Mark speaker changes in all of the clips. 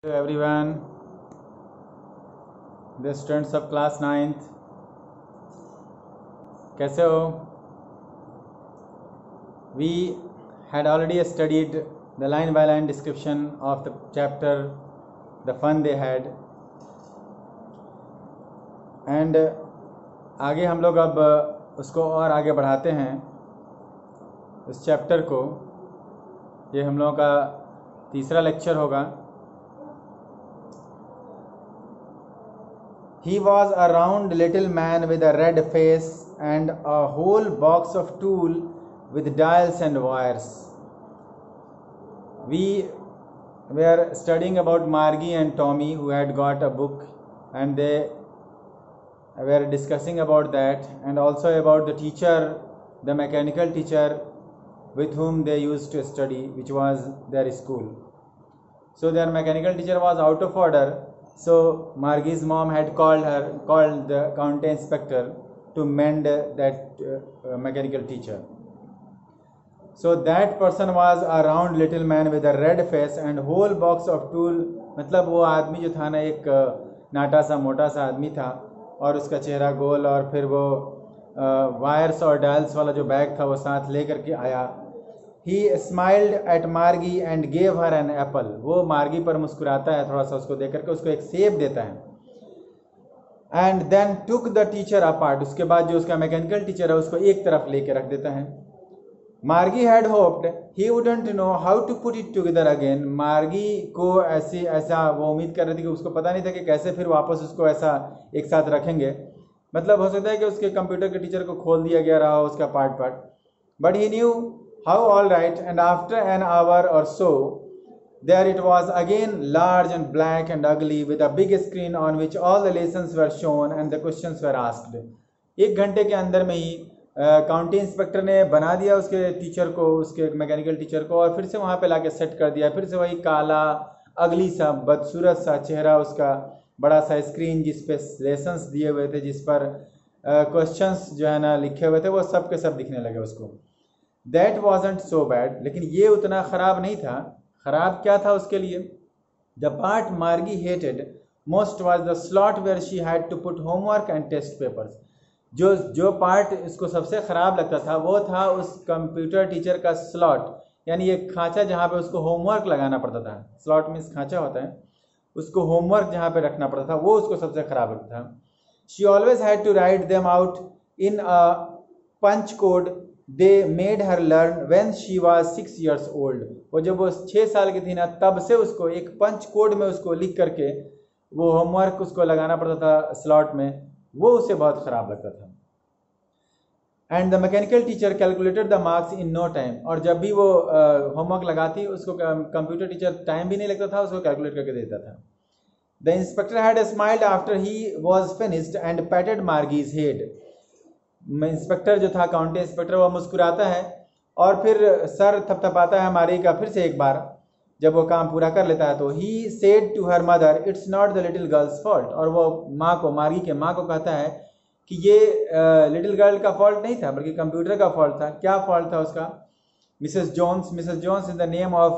Speaker 1: Hello everyone, the students of class 9th, कैसे हो? We had already studied the line by line description of the chapter, the fun they had, and आगे हम लोग अब उसको और आगे बढ़ाते हैं इस चैप्टर को। ये हम लोगों का तीसरा लेक्चर होगा। He was a round little man with a red face and a whole box of tools with dials and wires. We were studying about Margie and Tommy, who had got a book, and they were discussing about that, and also about the teacher, the mechanical teacher with whom they used to study, which was their school. So their mechanical teacher was out of order. So Margie's mom had called the county inspector to mend that mechanical teacher. So that person was a round little man with a red face and whole box of tool. मतलब वो आदमी जो था ना, एक नाटा सा मोटा सा आदमी था और उसका चेहरा गोल, और फिर वो वायर्स और डायल्स वाला जो बैग था वो साथ लेकर के आया। He smiled at Margie and gave her an apple. वो मार्गी पर मुस्कुराता है, थोड़ा सा उसको देकर के उसको एक सेब देता है। And then took the teacher apart. उसके बाद जो उसका मैकेनिकल टीचर है उसको एक तरफ लेके रख देता है। Margie had hoped he wouldn't know how to put it together again. मार्गी को ऐसा वो उम्मीद कर रही थी कि उसको पता नहीं था कि कैसे फिर वापस उसको ऐसा एक साथ रखेंगे। मतलब हो सकता है कि उसके कंप्यूटर के टीचर को खोल दिया गया रहा उसका part. But he knew how all right, and after an hour or so, there it was again, large and black and ugly, with a big screen on which all the lessons were shown and the questions were asked. एक घंटे के अंदर में ही county inspector ने बना दिया उसके teacher को, उसके मैकेनिकल टीचर को, और फिर से वहाँ पे लाके सेट कर दिया। फिर से वही काला अगली सा बदसूरत सा चेहरा, उसका बड़ा सा स्क्रीन जिस पे लेसन्स दिए हुए थे, जिस पर क्वेश्चंस जो है ना लिखे हुए थे, वो सब के सब दिखने लगे उसको। That wasn't so bad, लेकिन ये उतना ख़राब नहीं था। ख़राब क्या था उसके लिए? The part Margie hated most was the slot where she had to put homework and test papers. जो पार्ट इसको सबसे ख़राब लगता था वो था उस कंप्यूटर टीचर का स्लॉट, यानी एक खांचा जहाँ पे उसको होमवर्क लगाना पड़ता था। स्लॉट मीन्स खांचा होता है, उसको होमवर्क जहाँ पे रखना पड़ता था वो उसको सबसे ख़राब लगता था। She always had to write them out in a punch code they made her learn when she was 6 years old. और जब वो 6 साल की थी ना, तब से उसको एक पंच कोड में उसको लिख करके वो होमवर्क उसको लगाना पड़ता था स्लॉट में, वो उसे बहुत ख़राब लगता था। And the mechanical teacher calculated the marks in no time, और जब भी वो होमवर्क लगाती उसको कंप्यूटर टीचर टाइम भी नहीं लगता था, उसको कैलकुलेट करके देता था। The inspector had smiled after he was finished and patted Margie's head. Inspector जो था काउंटी इंस्पेक्टर, वो मुस्कुराता है और फिर सर थपथपाता है मार्गी का फिर से एक बार जब वो काम पूरा कर लेता है। तो he said to her mother, it's not the little girl's fault, और वो माँ को, मार्गी के माँ को कहता है कि ये लिटिल गर्ल का फॉल्ट नहीं था बल्कि कंप्यूटर का फॉल्ट था। क्या फॉल्ट था उसका? Mrs Jones is the name of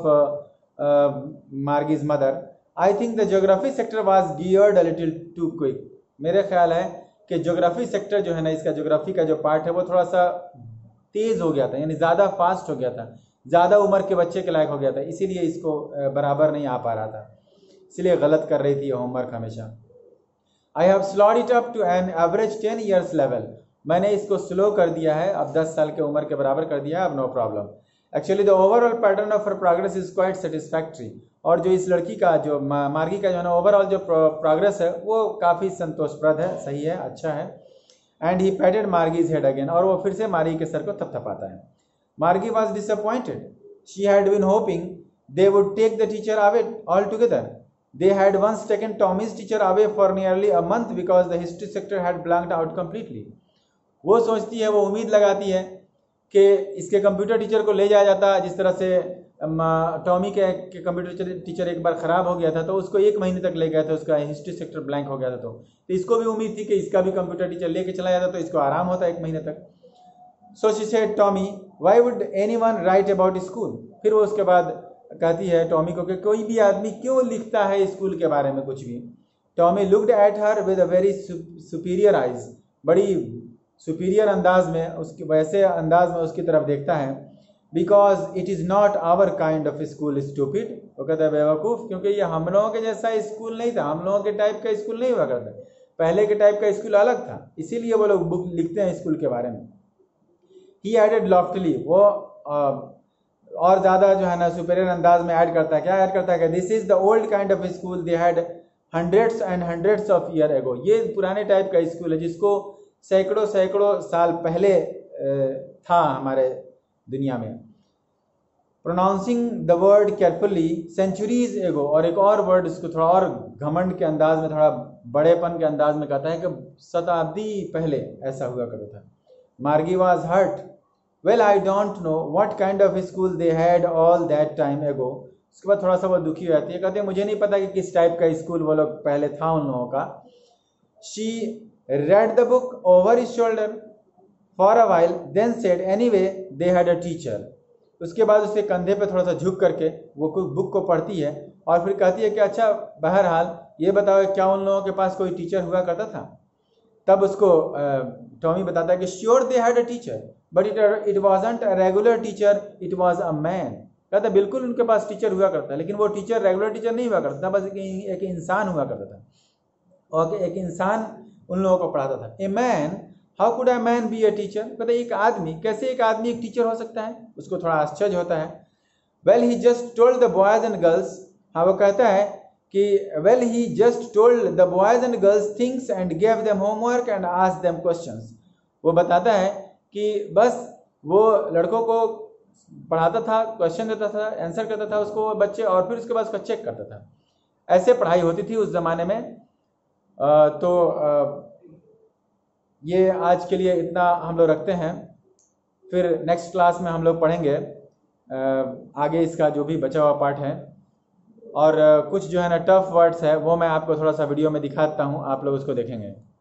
Speaker 1: Margie's mother. I think the geography sector was geared a little too quick. मेरे ख्याल है कि ज्योग्राफी सेक्टर जो है ना, इसका ज्योग्राफी का जो पार्ट है वो थोड़ा सा तेज़ हो गया था, यानी ज़्यादा फास्ट हो गया था, ज़्यादा उम्र के बच्चे के लायक हो गया था, इसीलिए इसको बराबर नहीं आ पा रहा था, इसलिए गलत कर रही थी होमवर्क हमेशा। I have slowed it up to an average 10 years level. मैंने इसको स्लो कर दिया है, अब 10 साल के उम्र के बराबर कर दिया है, अब no problem. Actually the overall pattern of her progress is quite satisfactory. और जो इस लड़की का, जो मार्गी का जो है ना, ओवरऑल जो प्रोग्रेस है वो काफ़ी संतोषप्रद है, सही है, अच्छा है। And he patted Margie's head again, और वो फिर से मार्गी के सर को थपथपाता है। Margie was disappointed, she had been hoping they would take the teacher away all together. They had once taken Tommy's teacher away for nearly a month because the history sector had blanked out completely. वो सोचती है, वो उम्मीद लगाती है कि इसके computer teacher को ले जाया जाता, जिस तरह से टॉमी के कंप्यूटर टीचर एक बार ख़राब हो गया था तो उसको 1 महीने तक ले गए थे, उसका हिस्ट्री सेक्टर ब्लैंक हो गया था। तो इसको भी उम्मीद थी कि इसका भी कंप्यूटर टीचर लेके चला जाता तो इसको आराम होता 1 महीने तक। So she said, Tommy, why would anyone write about school? फिर वो उसके बाद कहती है टॉमी को कि कोई भी आदमी क्यों लिखता है स्कूल के बारे में कुछ भी। Tommy looked at her with a very superior eyes, बड़ी सुपीरियर अंदाज में, उसके वैसे अंदाज में उसकी तरफ देखता है। Because it is not our kind of school stupid, वो कहता है बेवकूफ़, क्योंकि ये हम लोगों के जैसा स्कूल नहीं था, हम लोगों के टाइप का स्कूल नहीं हुआ करता, पहले के टाइप का स्कूल अलग था, इसीलिए वो लोग बुक लिखते हैं स्कूल के बारे में। ही एडेड लॉफ्टली, वो और ज़्यादा जो है ना सुपीरियर अंदाज में ऐड करता है। क्या ऐड करता है कि this is the old kind of school they had hundreds and hundreds of year ago, ये पुराने टाइप का स्कूल है जिसको सैकड़ों सैकड़ों साल पहले था हमारे दुनिया में। Pronouncing the word carefully, centuries ago, और एक और वर्ड इसको थोड़ा और घमंड के अंदाज में, थोड़ा बड़ेपन के अंदाज में कहता है कि शताब्दी पहले ऐसा हुआ करता था। Margie was hurt, well I don't know what kind of school they had all that time ago. उसके बाद थोड़ा सा वो दुखी हो जाती है, कहते हैं मुझे नहीं पता कि किस टाइप का स्कूल वो लोग पहले था उन लोगों का। She read the book over his shoulder for a while, then said anyway they had a teacher। उसके बाद उसके कंधे पे थोड़ा सा झुक करके वो बुक को पढ़ती है और फिर कहती है कि अच्छा बहरहाल ये बताओ क्या उन लोगों के पास कोई टीचर हुआ करता था। तब उसको टॉमी बताता है कि sure they had a teacher but it wasn't a regular teacher, it was a man. कहता है बिल्कुल उनके पास टीचर हुआ करता है, लेकिन वो टीचर रेगुलर टीचर नहीं हुआ करता था, बस एक इंसान हुआ करता था, और एक इंसान उन लोगों को पढ़ाता था। A man, how could a man be a teacher, कहते एक आदमी, कैसे एक आदमी एक टीचर हो सकता है, उसको थोड़ा आश्चर्य होता है। Well he just told the boys and girls, हाँ वो कहता है कि well he just told the boys and girls things and gave them homework and asked them questions. वो बताता है कि बस वो लड़कों को पढ़ाता था, क्वेश्चन देता था, आंसर करता था उसको बच्चे, और फिर उसके बाद उसको चेक करता था। ऐसे पढ़ाई होती थी उस ज़माने में। तो ये आज के लिए इतना हम लोग रखते हैं, फिर नेक्स्ट क्लास में हम लोग पढ़ेंगे आगे इसका जो भी बचा हुआ पार्ट है, और कुछ जो है ना टफ वर्ड्स है वो मैं आपको थोड़ा सा वीडियो में दिखाता हूँ, आप लोग उसको देखेंगे।